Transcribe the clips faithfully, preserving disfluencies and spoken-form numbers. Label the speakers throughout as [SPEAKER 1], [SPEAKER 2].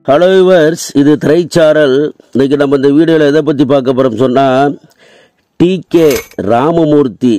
[SPEAKER 1] Hello viewers, இது திரைச்சாரல். இன்னைக்கு நம்ம இந்த வீடியோவில் எதை பற்றி பார்க்க போகிறோம் சொன்னால், டி கே ராமமூர்த்தி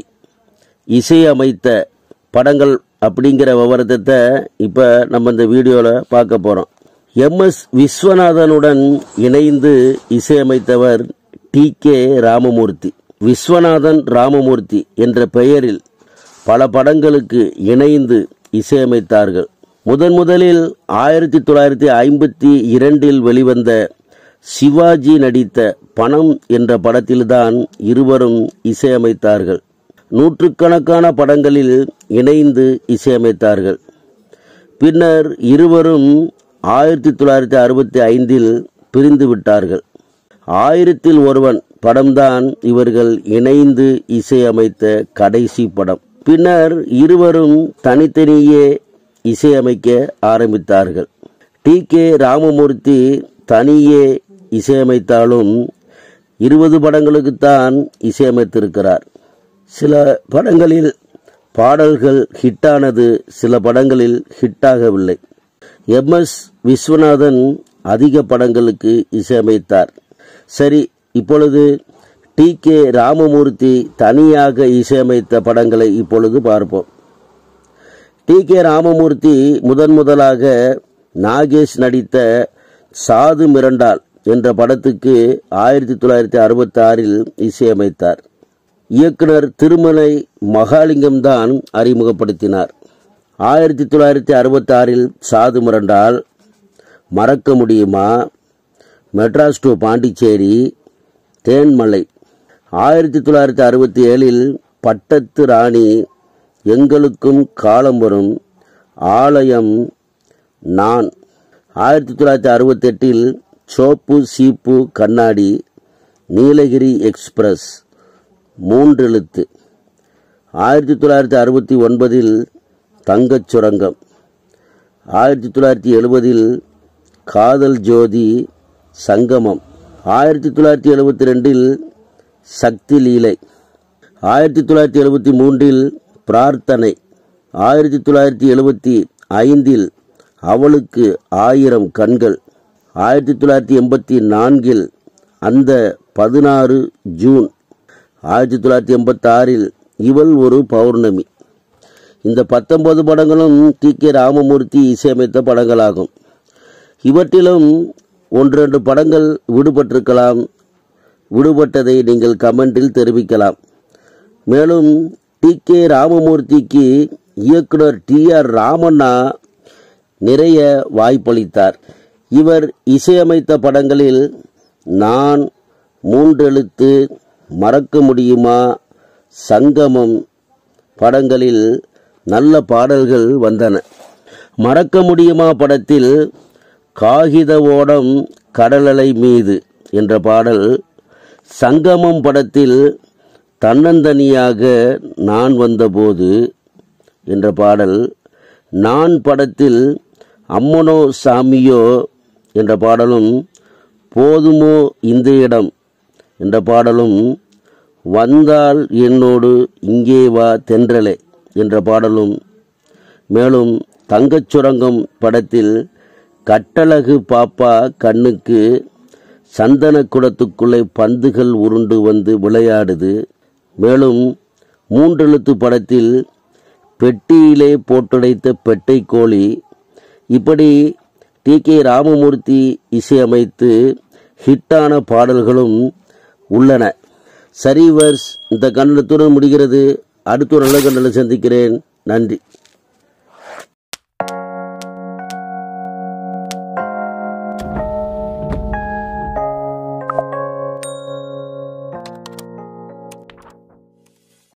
[SPEAKER 1] இசையமைத்த படங்கள் அப்படிங்கிற விவரத்தை இப்போ நம்ம இந்த வீடியோவில் பார்க்க போகிறோம். எம் எஸ் விஸ்வநாதனுடன் இணைந்து இசையமைத்தவர் டி கே ராமமூர்த்தி. விஸ்வநாதன் ராமமூர்த்தி என்ற பெயரில் பல படங்களுக்கு இணைந்து இசையமைத்தார்கள். முதன் முதலில் ஆயிரத்தி தொள்ளாயிரத்தி ஐம்பத்தி இரண்டில் வெளிவந்த சிவாஜி நடித்த பணம் என்ற படத்தில்தான் இருவரும் இசையமைத்தார்கள். நூற்றுக்கணக்கான படங்களில் இணைந்து இசையமைத்தார்கள். பின்னர் இருவரும் ஆயிரத்தி தொள்ளாயிரத்தி அறுபத்தி ஐந்தில் பிரிந்து விட்டார்கள். ஆயிரத்தில் ஒருவன் படம்தான் இவர்கள் இணைந்து இசையமைத்த கடைசி படம். பின்னர் இருவரும் தனித்தனியே இசையமைக்க ஆரம்பித்தார்கள். டி கே ராமமூர்த்தி தனியே இசையமைத்தாலும் இருபது படங்களுக்குத்தான் இசையமைத்திருக்கிறார். சில படங்களில் பாடல்கள் ஹிட்டானது, சில படங்களில் ஹிட்டாகவில்லை. எம் எஸ் விஸ்வநாதன் அதிக படங்களுக்கு இசையமைத்தார். சரி, இப்பொழுது டி கே ராமமூர்த்தி தனியாக இசையமைத்த படங்களை இப்பொழுது பார்ப்போம். டி கே ராமமூர்த்தி முதன் முதலாக நாகேஷ் நடித்த சாது மிரண்டால் என்ற படத்துக்கு ஆயிரத்தி தொள்ளாயிரத்தி அறுபத்தி ஆறில் இசையமைத்தார். இயக்குனர் திருமலை மகாலிங்கம் தான் அறிமுகப்படுத்தினார். ஆயிரத்தி தொள்ளாயிரத்தி அறுபத்தி ஆறில் சாது மிரண்டால், மறக்க முடியுமா, மெட்ராஸ் டு பாண்டிச்சேரி, தேன்மலை. ஆயிரத்தி தொள்ளாயிரத்தி அறுபத்தி ஏழில் பட்டத்து ராணி, எங்களுக்கும் காலம் வரும், ஆலயம், நான். ஆயிரத்தி தொள்ளாயிரத்தி அறுபத்தி எட்டில் சோப்பு சீப்பு கண்ணாடி, நீலகிரி எக்ஸ்பிரஸ், மூன்றெழுத்து. ஆயிரத்தி தொள்ளாயிரத்தி அறுபத்தி ஒன்பதில் தங்கச் சுரங்கம். ஆயிரத்தி தொள்ளாயிரத்தி எழுபதில் காதல் ஜோதி, சங்கமம். ஆயிரத்தி தொள்ளாயிரத்தி எழுபத்தி ரெண்டில் சக்தி லீலை. ஆயிரத்தி தொள்ளாயிரத்தி எழுபத்தி மூன்றில் பிரார்த்தனை. ஆயிரத்தி தொள்ளாயிரத்தி எழுபத்தி ஐந்தில் அவளுக்கு ஆயிரம் கண்கள். ஆயிரத்தி தொள்ளாயிரத்தி எண்பத்தி நான்கில் அந்த பதினாறு ஜூன். ஆயிரத்தி தொள்ளாயிரத்தி எண்பத்தி ஆறில் இவள் ஒரு பௌர்ணமி. இந்த பத்தொன்பது படங்களும் டி கே ராமமூர்த்தி இசையமைத்த படங்களாகும். இவற்றிலும் ஒன்றெண்டு படங்கள் விடுபட்டிருக்கலாம். விடுபட்டதை நீங்கள் கமெண்டில் தெரிவிக்கலாம். மேலும் டி கே ராமமூர்த்திக்கு இயக்குனர் டி ஆர் ராமண்ணா நிறைய வாய்ப்பளித்தார். இவர் இசையமைத்த படங்களில் நான், மூன்றெழுத்து, மறக்க முடியுமா, சங்கமம் படங்களில் நல்ல பாடல்கள் வந்தன. மறக்க முடியுமா படத்தில் காகித ஓடம் கடலலை மீது என்ற பாடல், சங்கமம் படத்தில் தன்னந்தனியாக நான் வந்தபோது என்ற பாடல், நான் படத்தில் அம்மனோ சாமியோ என்ற பாடலும், போதுமோ இந்த இடம் என்ற பாடலும், வந்தால் என்னோடு இங்கே வா தென்றலே என்ற பாடலும், மேலும் தங்கச் சுரங்கம் படத்தில் கட்டழகு பாப்பா கண்ணுக்கு சந்தன குடத்துக்குள்ளே பந்துகள் உருண்டு வந்து விளையாடுது, மேலும் மூன்றெழுத்து படத்தில் பெட்டியிலே போட்டுடைத்த பெட்டை கோழி, இப்படி டி கே ராமமூர்த்தி இசையமைத்து ஹிட்டான பாடல்களும் உள்ளன. சரி வர்ஸ், இந்த கண்டனத்துடன் முடிகிறது. அடுத்த ஒரு நல்ல கண்டனம் சந்திக்கிறேன். நன்றி.